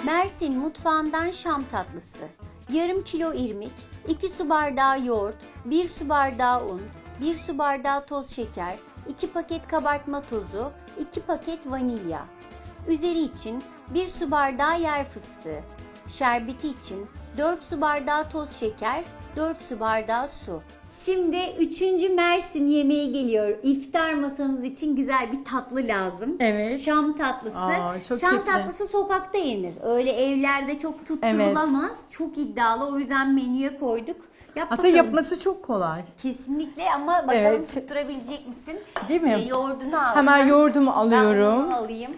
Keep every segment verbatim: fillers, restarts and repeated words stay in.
Mersin mutfağından Şam tatlısı. Yarım kilo irmik, iki su bardağı yoğurt, bir su bardağı un, bir su bardağı toz şeker, iki paket kabartma tozu, iki paket vanilya. Üzeri için bir su bardağı yer fıstığı. Şerbeti için dört su bardağı toz şeker, dört su bardağı su. Şimdi üçüncü Mersin yemeği geliyor. İftar masanız için güzel bir tatlı lazım. Evet. Şam tatlısı. Aa, çok Şam keyifli. tatlısı sokakta yenir. Öyle evlerde çok tutturulamaz. Evet. Çok iddialı, o yüzden menüye koyduk. Yap Aslında bakalım. yapması çok kolay. Kesinlikle, ama bakalım Evet. tutturabilecek misin? Değil mi? Ee, yoğurdunu al. Hemen yoğurdumu alıyorum. Ben onu alayım.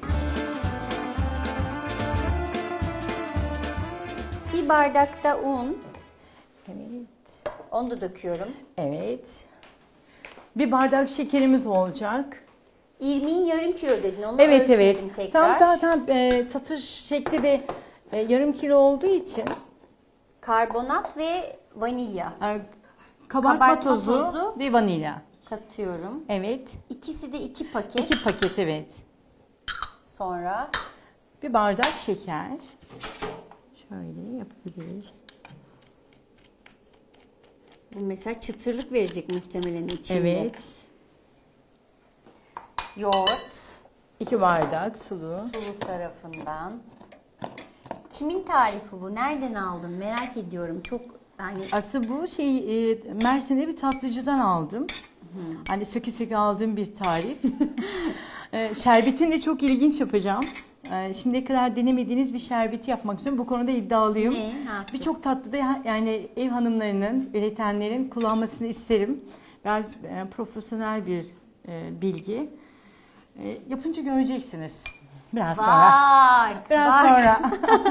Bir bardakta un. Evet. Onu da döküyorum. Evet. Bir bardak şekerimiz olacak. İrmiği yarım kilo dedin. Onu Evet evet. ölçelim tekrar. Tam zaten e, satır şekli de e, yarım kilo olduğu için Karbonat ve vanilya e, kabartma, Kabartma tozu, tozu. ve vanilya. katıyorum. Evet. İkisi de iki paket. İki paket evet. Sonra Bir bardak şeker. Şöyle yapabiliriz. bu mesela çıtırlık verecek muhtemelen içinde. Evet. Yoğurt. İki bardak sulu. Sulu tarafından. Kimin tarifi bu? Nereden aldın? Merak ediyorum. Çok yani Aslında bu şey e, Mersin'de bir tatlıcıdan aldım. Hmm. Hani söke söke aldığım bir tarif. e, şerbetini de çok ilginç yapacağım. E, şimdiye kadar denemediğiniz bir şerbeti yapmak istiyorum. Bu konuda iddialıyım. Ne? Ne yapacağız? Birçok tatlıda ya- yani ev hanımlarının, üretenlerin kullanmasını isterim. Biraz e, profesyonel bir e, bilgi. E, yapınca göreceksiniz. Biraz sonra. Bak, Biraz bak. sonra.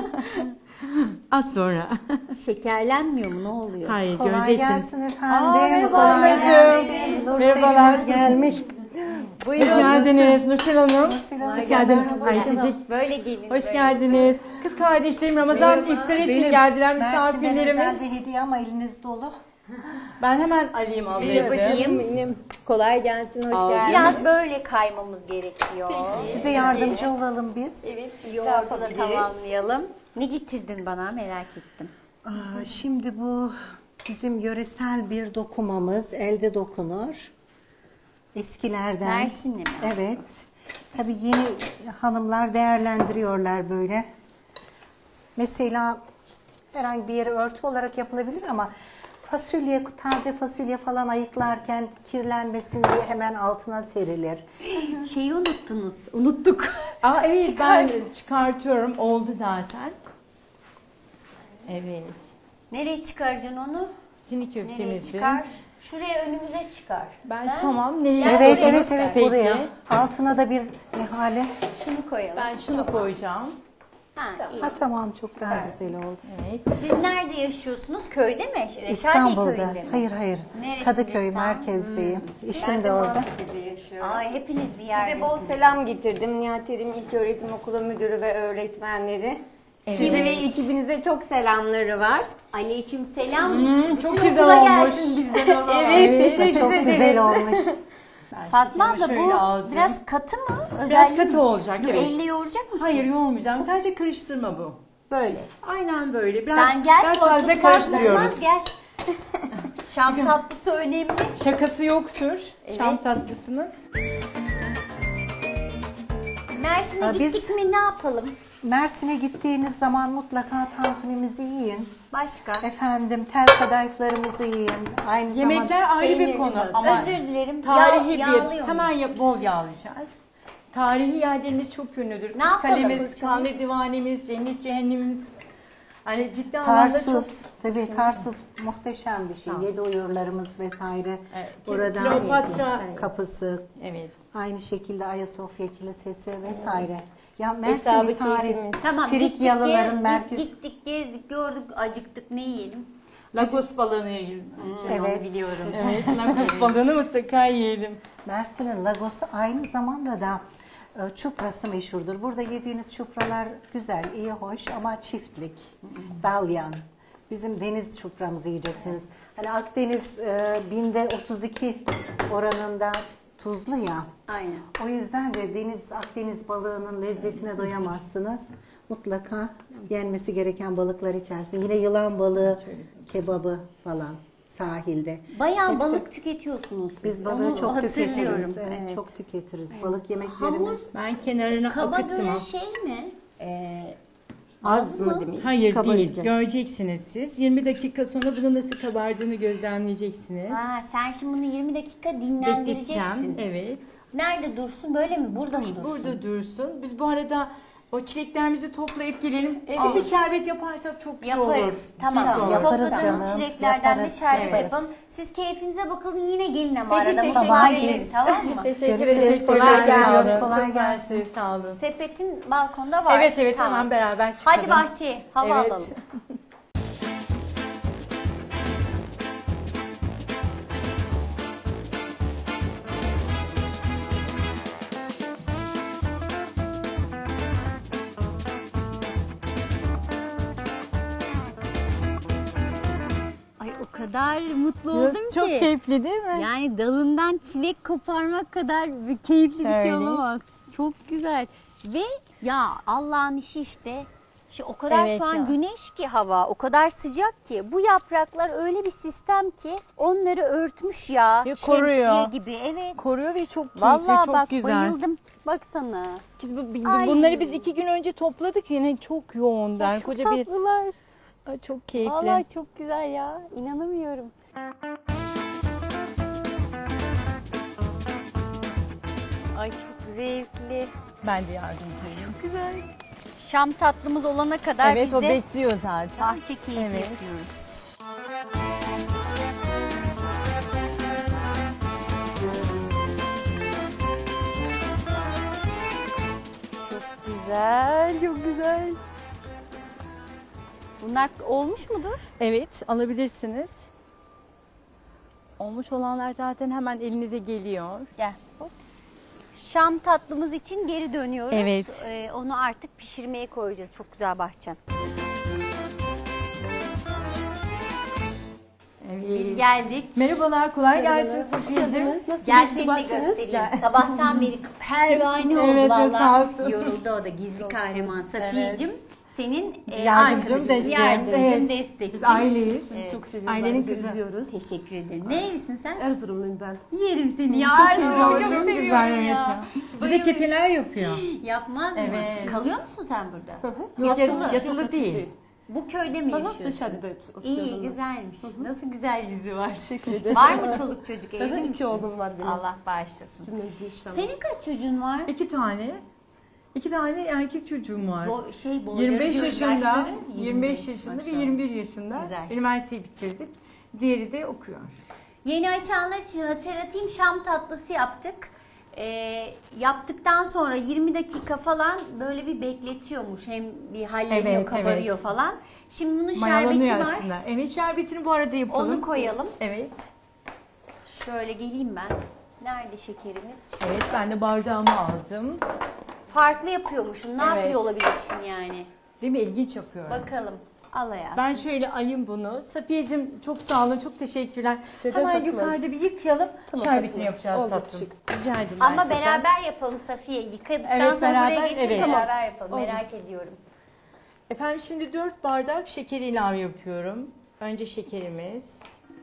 Az sonra. Şekerlenmiyor mu? Ne oluyor? Hayır, Kolay göreceksiniz. gelsin efendim. Aa, merhaba Kolay ablacığım. gelsin. Nur Merhabalar. Selim'imiz gelmiş. Hoş geldiniz Nursel Hanım. Hanım. Hoş geldiniz. Merhaba. Ayşecik. Böyle gelin. Hoş böyle. geldiniz. Kız kardeşlerim Ramazan iftar için Benim geldiler Mersin'den misafirlerimiz. özel bir hediye ama eliniz dolu. Ben hemen alayım Size ablacığım. bakayım. Benim. Kolay gelsin, hoş Al. geldiniz. Biraz böyle kaymamız gerekiyor. Peki. Size yardımcı olalım biz. Evet, şimdi Yoğurdu da yapabiliriz. tamamlayalım. Ne getirdin bana, merak ettim. Aa, şimdi bu bizim yöresel bir dokumamız. Elde dokunur. Eskilerden. Mersinli mi? Evet. Tabii yeni hanımlar değerlendiriyorlar böyle. Mesela herhangi bir yere örtü olarak yapılabilir ama fasulye, taze fasulye falan ayıklarken kirlenmesin diye hemen altına serilir. Şeyi unuttunuz. Unuttuk. Aa evet ben çıkartıyorum. Oldu zaten. Evet. Nereye çıkaracaksın onu? Sinik Nereye köftemizi. çıkar? Şuraya önümüze çıkar. Ben Ha? tamam. Nereye Gel Evet buraya evet göster. evet Peki. buraya. Altına da bir ihale. Şunu koyalım. Ben şunu koyacağım. Ha, iyi. Ha tamam çok daha güzel oldu. Evet. Siz nerede yaşıyorsunuz? Köyde mi? Reşadiye İstanbul'da. köyünde mi? Hayır hayır. Neresi Kadıköy İstanbul? merkezdeyim. İşim Ben de de orada. Maltepe'de yaşıyorum. Ay, hepiniz bir Size yerdesiniz. bol selam getirdim. Nihat Erim İlköğretim Okulu Müdürü ve öğretmenleri. Size ve ekibinize çok selamları var. Aleyküm selam. Hmm, Bütün çok güzel okula olmuş. gelsin bizden o zaman. Evet, teşekkür Çok ederiz. güzel olmuş. Ben Fatma şekerimi abla şöyle bu aldım. biraz katı mı? Biraz Özellikle katı mi? olacak, Dur, evet. elle yoğuracak mısın? Hayır yoğurmayacağım. Sadece karıştırma bu. Böyle. Aynen böyle. Biraz, Sen gel. biraz korkutma, fazla karıştırıyoruz. korkmaz, Gel. Şam tatlısı önemli. Şakası yoktur. Evet. Şam tatlısının. Mersin'e Ha, gittik biz- mi ne yapalım? Mersin'e gittiğiniz zaman mutlaka tantunimizi yiyin. Başka? Efendim tel kadayıflarımızı yiyin. Aynı Yemekler zamanda ayrı bir Peynirli konu tadı. ama Özür dilerim. tarihi Yağ- bir. yağlıyor Hemen muyuz? ya- bol yağlayacağız. Tarihi yerlerimiz çok ünlüdür. Kız yapalım Kalemiz, kızcağız? Kanlı Divanemiz, Cennet Cehennemimiz. Hani ciddi anlamda çok... Tarsus. Tabii Tarsus muhteşem bir şey. Yedi uyurlarımız vesaire. Evet, Buradan Kleopatra. kapısı. Evet. Aynı şekilde Ayasofya Kilisesi vesaire. Ya Hesabı Mersin'in tarihi. keyfimiz. Tamam. Frikyalıların gittik, merkezi. Gittik, gezdik, gördük, acıktık. Ne yiyelim? Lagos balığını yiyelim. Evet. Evet. Biliyorum. Evet, Lagos balığını mutlaka yiyelim. Mersin'in Lagos'u aynı zamanda da e, çuprası meşhurdur. Burada yediğiniz çupralar güzel, iyi, hoş ama çiftlik, dalyan. Bizim deniz çupramızı yiyeceksiniz. Hani Akdeniz e, binde otuz iki oranında tuzlu ya. Aynen. O yüzden de deniz Akdeniz balığının lezzetine doyamazsınız. mutlaka yenmesi gereken balıklar içerisinde. Yine yılan balığı, kebabı falan sahilde. Bayağı Hepsi- balık tüketiyorsunuz siz. Biz balığı Onu çok hatırlıyorum. tüketiriz. Evet, Evet. çok tüketiriz. Balık yemeklerimiz. Ben kenarına Kaba akıttım. göre şey mi? Ee, Az mı mı? demek? Hayır değil. Kabaracak. Göreceksiniz siz. yirmi dakika sonra bunu nasıl kabardığını gözlemleyeceksiniz. Ha, sen şimdi bunu yirmi dakika dinlendireceksin. Bekleteceğim. Evet. Nerede dursun? Böyle mi? Burada mı dursun? Burada dursun. Biz bu arada o çileklerimizi toplayıp gelelim. Küçük bir şerbet yaparsak çok güzel olur. Yaparız. Tamam. Yaparız Topladığınız canım. çileklerden Yaparız. de şerbet Evet. yapalım. Siz keyfinize bakın, yine gelin ama Peki, arada teşekkür mutfağa ederiz. gelin, tamam mı? Teşekkür Görüşürüz. ederiz. Kolay Kolay gelsin. gelsin. Kolay Çok gelsin. mersi, sağ olun. Sepetin balkonda var. Evet evet Tamam. hemen beraber çıkalım. Hadi bahçeye hava Evet. alalım. Ay o kadar mutlu oldum Çok ki. keyifli değil mi? Yani dalından çilek koparmak kadar bir keyifli bir şey Öyle. olamaz. Çok güzel. Ve ya Allah'ın işi işte. Şu o kadar Evet şu an ya. güneş ki hava, o kadar sıcak ki bu yapraklar öyle bir sistem ki onları örtmüş ya. Ya, koruyor. Şemsiye gibi. Evet. Koruyor ve çok keyifli, Vallahi çok bak güzel. bayıldım. Baksana. Biz bu, bu- Ay. bunları biz iki gün önce topladık yine çok yoğun. Yani Çok koca bir tatlılar. Ay, çok keyifli. Vallahi çok güzel ya. İnanamıyorum. Ay çok zevkli. Ben de yardımcıyım. Güzel. Şam tatlımız olana kadar Evet biz o de bekliyor zaten. bahçe keyfi Evet. yapıyoruz. Çok güzel, çok güzel. Bunlar olmuş mudur? Evet alabilirsiniz. Olmuş olanlar zaten hemen elinize geliyor. Gel. Hop. Şam tatlımız için geri dönüyoruz. Evet. Ee, onu artık pişirmeye koyacağız. Çok güzel bahçem. Biz Evet. geldik. Merhabalar, kolay gelsin Safiyeciğim. Gel seni de göstereyim. Sabahtan beri pervane oldu Evet, vallahi. sağ olsun. Yoruldu o da gizli kahraman Safiyeciğim. Evet. Senin e, Yardımcım, arkadaşın, desteğim. yardımcın, Evet. destekçin. Biz aileyiz. Evet. Çok seviyoruz. Ailenin Ailenin kızı. izliyoruz. Teşekkür ederim. Nerelisin sen? Erzurumluyum ben. Yerim seni ya. Çok Erzurum'u güzel, çok seviyorum güzel evet ya. Bize Bayılıyorum. keteler yapıyor. Yapmaz mı? Evet. Kalıyor musun sen burada? Yok Yatılı. yatılı, yatılı değil. Bu köyde mi Aha, yaşıyorsun? dışarıda oturuyorum. İyi, güzelmiş. Nasıl güzel yüzü var. Teşekkür ederim. Var mı çoluk çocuk, evli Aha, misin? iki oğlum var benim. Allah bağışlasın. Cümlemizi inşallah. Senin kaç çocuğun var? İki tane. İki tane erkek çocuğum var. Bo şey, boyları, yirmi beş göz yaşında, yaşları? yirmi beş yaşında ve Maşallah. yirmi bir yaşında. Güzel. Üniversiteyi bitirdik. Diğeri de okuyor. Yeni açanlar için hatırlatayım, şam tatlısı yaptık. Ee, yaptıktan sonra yirmi dakika falan böyle bir bekletiyormuş. Hem bir halleniyor, Evet, kabarıyor evet. falan. Şimdi bunun Mayalanıyor şerbeti var. aslında. Evet şerbetini bu arada yapalım. Onu koyalım. Evet. Şöyle geleyim ben. Nerede şekerimiz? Şu. Evet ben de bardağımı aldım. Farklı yapıyormuşsun. Ne Evet. yapıyor olabilirsin yani? Değil mi? İlginç yapıyorum. Bakalım. Al hayatım. Ben şöyle ayım bunu. Safiyeciğim çok sağ olun, çok teşekkürler. Rica Hemen ederim, Fatma. yukarıda bir yıkayalım. Tamam, Şerbetini Fatma. yapacağız Oldu, tatlım. teşekkür. Rica ederim ben Ama sizden. beraber yapalım Safiye. Yıkadıktan Evet, sonra beraber, buraya getir, evet. beraber yapalım. Olur. Merak ediyorum. Efendim şimdi dört bardak şeker ilave yapıyorum. Önce şekerimiz.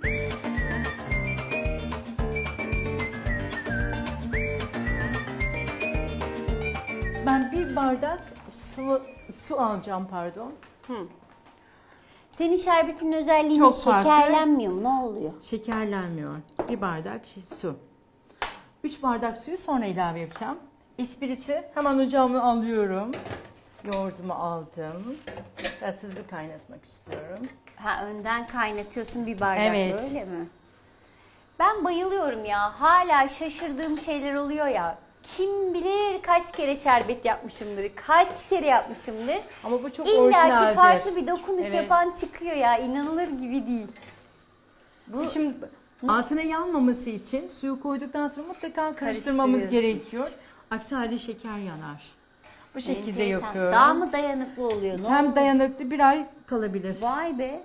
Ben bir bardak su su alacağım pardon. Senin şerbetinin özelliği Çok ne? farklı. Şekerlenmiyor mu? Ne oluyor? Şekerlenmiyor. Bir bardak şey, su. Üç bardak suyu sonra ilave yapacağım. Esprisi hemen ocağımı alıyorum. Yoğurdumu aldım. Biraz hızlı kaynatmak istiyorum. Ha, önden kaynatıyorsun bir bardak, Evet. öyle mi? Ben bayılıyorum ya. Hala şaşırdığım şeyler oluyor ya. Kim bilir kaç kere şerbet yapmışımdır, kaç kere yapmışımdır. Ama bu çok İlla ki orijinaldir. farklı bir dokunuş Evet. yapan çıkıyor ya. İnanılır gibi değil. Bu şimdi altına yanmaması için suyu koyduktan sonra mutlaka karıştırmamız Karıştırıyorsun. gerekiyor. Aksi halde şeker yanar. Bu şekilde Enteresan. yapıyorum. Daha mı dayanıklı oluyor? Ne Hem oluyor? dayanıklı bir ay kalabilir. Vay be.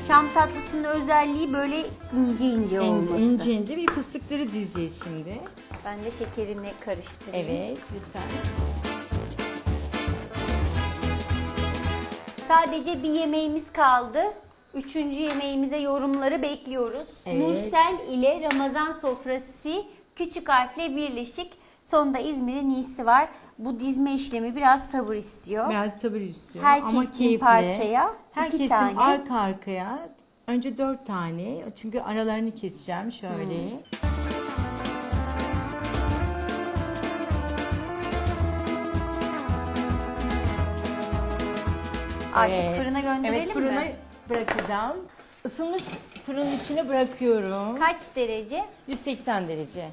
Şam tatlısının özelliği böyle ince ince olması. İnce ince, ince bir fıstıkları dizeceğiz şimdi. Ben de şekerini karıştırayım. Evet, lütfen. Sadece bir yemeğimiz kaldı. Üçüncü yemeğimize yorumları bekliyoruz. Evet. Nursel ile Ramazan sofrası küçük harfle birleşik. Sonunda İzmir'in iyisi var. Bu dizme işlemi biraz sabır istiyor. Biraz sabır istiyor Her ama kestiğim keyifli. parçaya Her iki kesim tane. arka arkaya. Önce dört tane. Çünkü aralarını keseceğim şöyle. Hmm. Artık Evet. fırına gönderelim Evet, fırına mi? bırakacağım. Isınmış fırının içine bırakıyorum. Kaç derece? yüz seksen derece.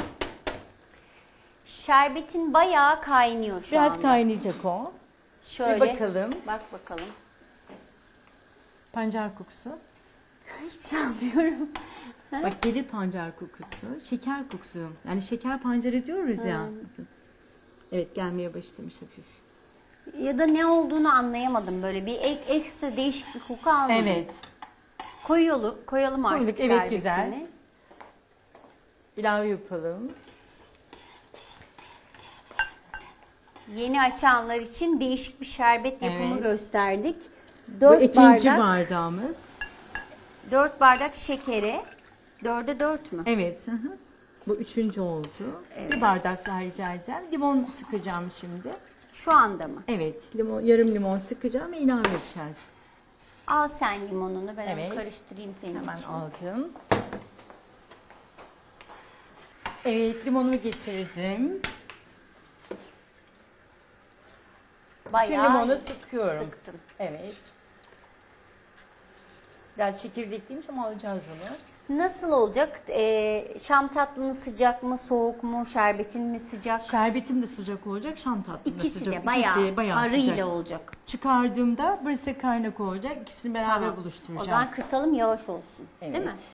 Şerbetin bayağı kaynıyor şu Biraz anda. kaynayacak o. Şöyle. Bir bakalım. Bak bakalım. Pancar kokusu. Hiçbir şey anlamıyorum. Bak gelir pancar kokusu. Şeker kokusu. Yani şeker pancarı diyoruz ya. Evet, gelmeye başlamış hafif. Ya da ne olduğunu anlayamadım. Böyle bir ek, ekstra değişik bir koku almadım. Evet. Koyalım, koyalım artık Koyduk, evet, şerbetini. güzel. İlave yapalım. Yeni açanlar için değişik bir şerbet yapımı Evet. gösterdik. Bu dört ikinci bardak, bardağımız. dört bardak şekere. dörde dört mü? Evet. Hı hı. Bu üçüncü oldu. Bir bardak daha rica edeceğim. Limon sıkacağım şimdi. Şu anda mı? Evet. Limon, yarım limon sıkacağım ve ilave yapacağız. Al sen limonunu, ben Evet. onu karıştırayım senin Hemen için. aldım. Evet, limonumu getirdim. Bütün Bayağı limonu sıkıyorum. sıktım. Evet. Biraz çekirdekliymiş ama alacağız onu. Nasıl olacak? Ee, Şam tatlının sıcak mı, soğuk mu, şerbetin mi sıcak? Şerbetim de sıcak olacak, şam tatlım da İkisi sıcak. de bayağı, İkisi de bayağı harıyla sıcak. olacak. Çıkardığımda burası kaynak olacak. İkisini beraber Tamam. buluşturacağım. O zaman kısalım, yavaş olsun. Evet. Değil mi?